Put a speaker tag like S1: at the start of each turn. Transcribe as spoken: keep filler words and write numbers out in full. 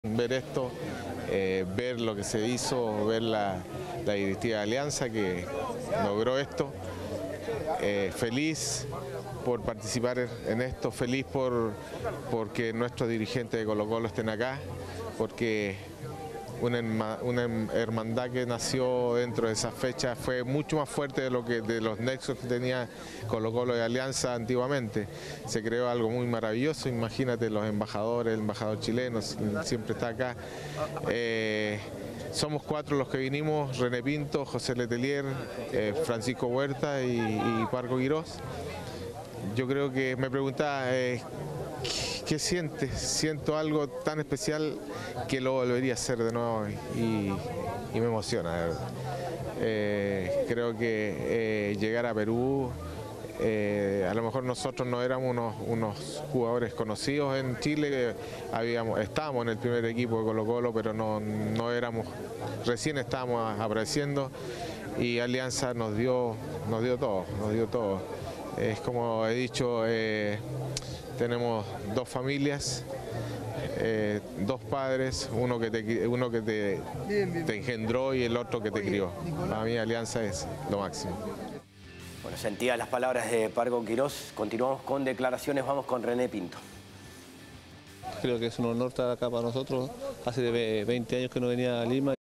S1: Ver esto, eh, ver lo que se hizo, ver la, la directiva de Alianza que logró esto. Eh, feliz por participar en esto, feliz por porque nuestros dirigentes de Colo-Colo estén acá, porque una, una hermandad que nació dentro de esa fecha fue mucho más fuerte de, lo que, de los nexos que tenía Colo-Colo y Alianza antiguamente. Se creó algo muy maravilloso, imagínate los embajadores, el embajador chileno siempre está acá. Eh, Somos cuatro los que vinimos: René Pinto, José Letelier, eh, Francisco Huerta y, y Parco Quirós. Yo creo que me preguntaba, eh, ¿qué, ¿qué sientes? Siento algo tan especial que lo volvería a hacer de nuevo y, y me emociona, de verdad. Eh, creo que eh, llegar a Perú, eh, a lo mejor nosotros no éramos unos, unos jugadores conocidos en Chile, habíamos, estábamos en el primer equipo de Colo-Colo, pero no, no éramos, recién estábamos apareciendo, y Alianza nos dio, nos dio todo, nos dio todo. Es como he dicho, eh, tenemos dos familias, eh, dos padres, uno que, te, uno que te, te engendró y el otro que te crió. Para mí Alianza es lo máximo.
S2: Bueno, sentía las palabras de Parco Quirós. Continuamos con declaraciones, vamos con René Pinto.
S3: Creo que es un honor estar acá para nosotros. Hace veinte años que no venía a Lima.